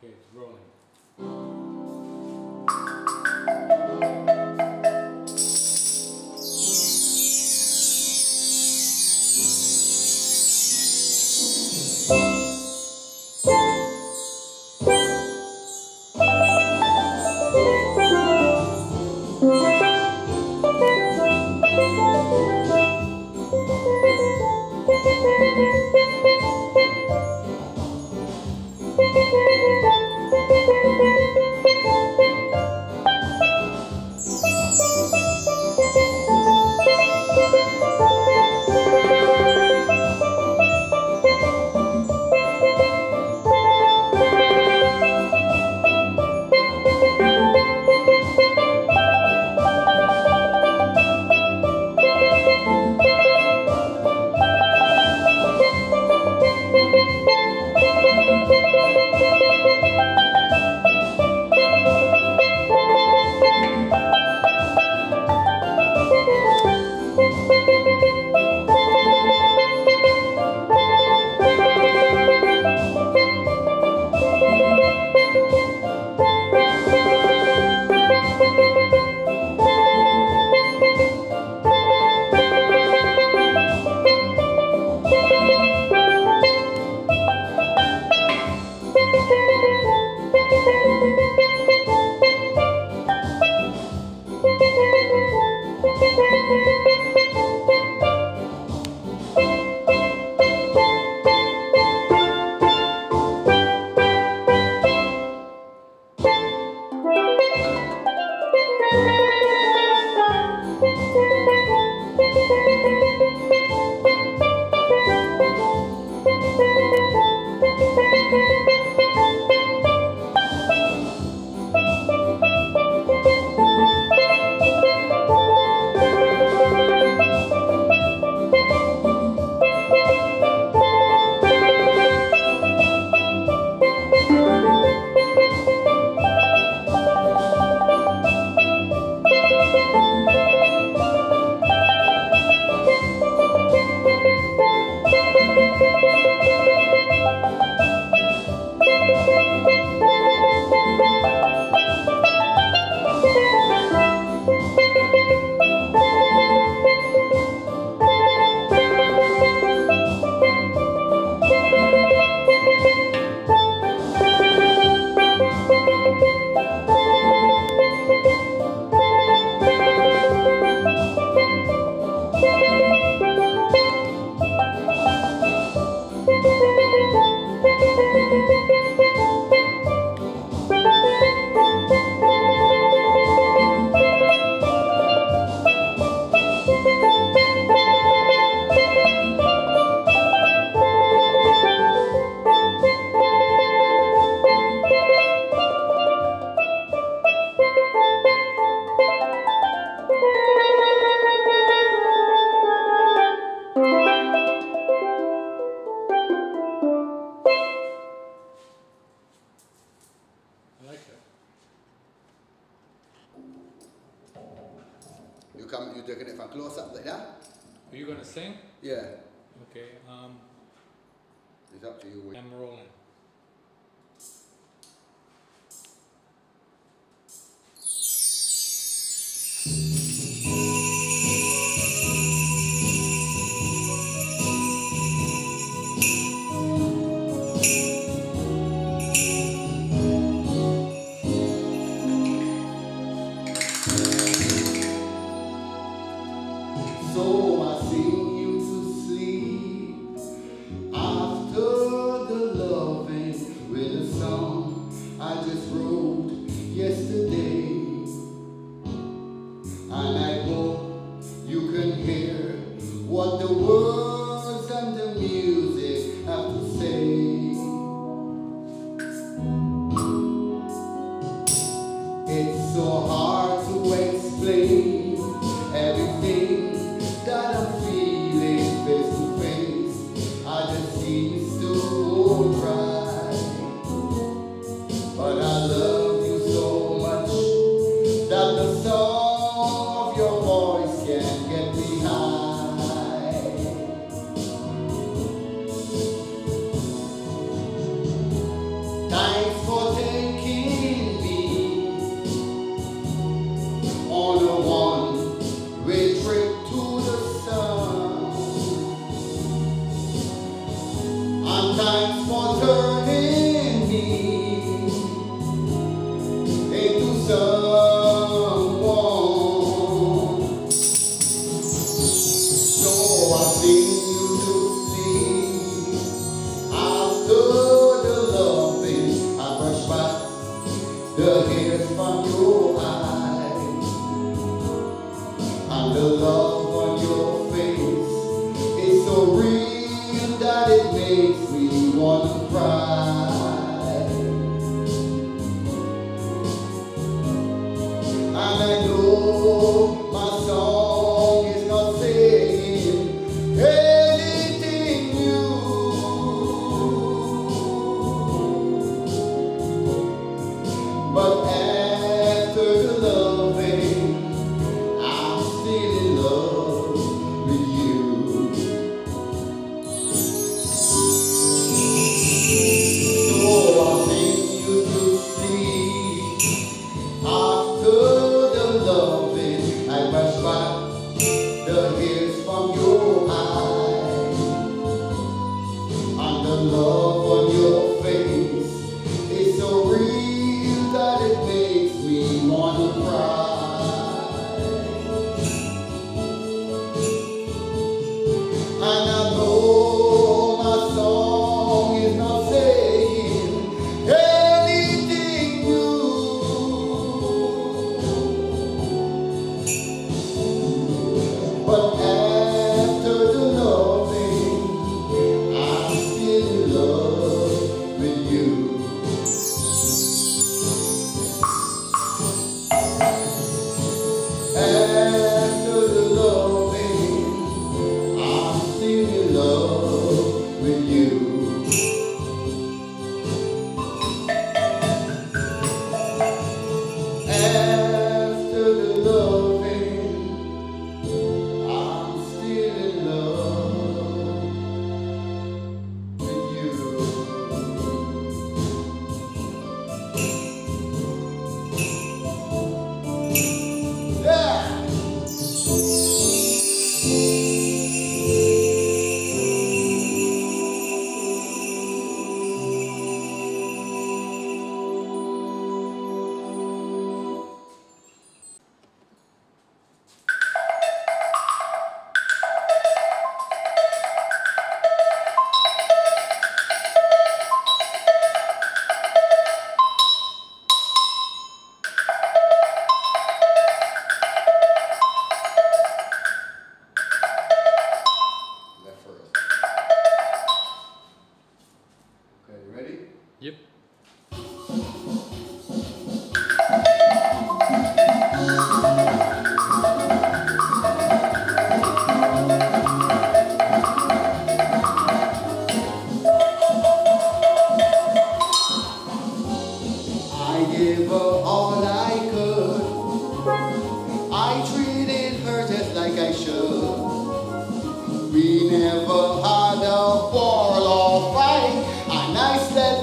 Okay, it's rolling. You're taking it from close up like that? Are you gonna sing? Yeah. Okay, It's up to you. I'm rolling. So I sing you to sleep after the love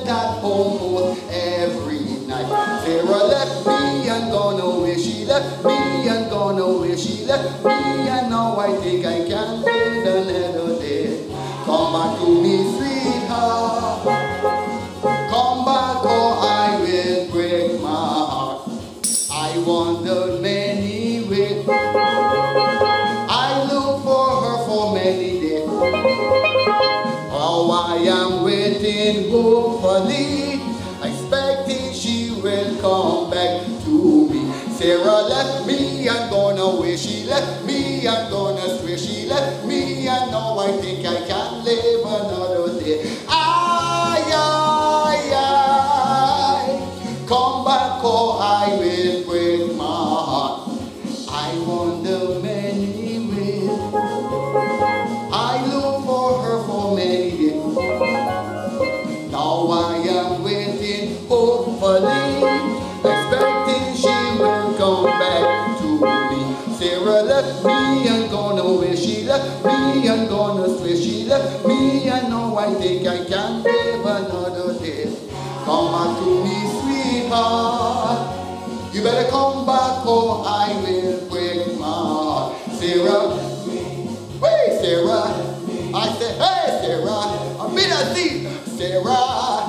that almost every night. Sarah left me and gone away. She left me and gone away. She left me and now I think I can live another day. Come back to me, sweetheart. Come back or I will break my heart. I wondered many ways. I looked for her for many days. Oh, I am waiting hopefully, expecting she will come back to me. Sarah left me and gone away. She left me and gone astray. She left me and now I think I can live another day. Come back or I will break my heart. I wonder many ways. I look for her for many days. Now I am waiting hopefully, expecting she will come back to me. Sarah left me and gone away. She left me and gone astray. She left me and now I think I can live another day. Come back to me, sweetheart. You better come back or I will break my heart. Sarah, wait, Sarah. I said, hey, Sarah. I'm in a seat, Sarah.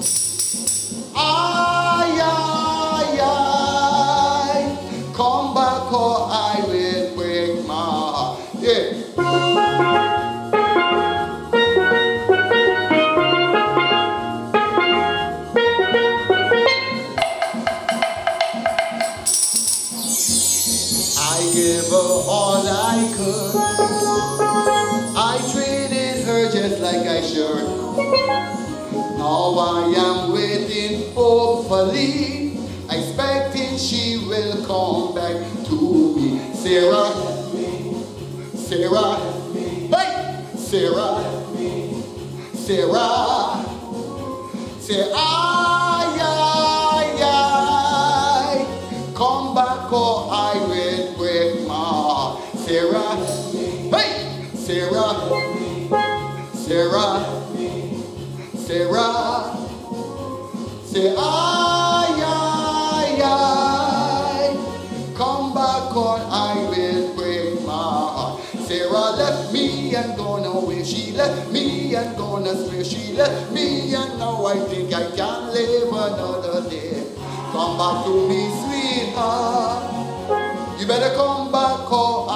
Come back or I will break my heart. Yeah. I gave her all I could. I treated her just like I should. Now I am waiting hopefully, expecting she will come back to me. Sarah, Sarah, hey, Sarah, Sarah, say come back or I will break my heart. Sarah, hey, Sarah, Sarah, Sarah, say come back or I will break my heart. Sarah left me and gone away. She left me and gone astray. She left me and now I think I can live another day. Come back to me, sweetheart. You better come back or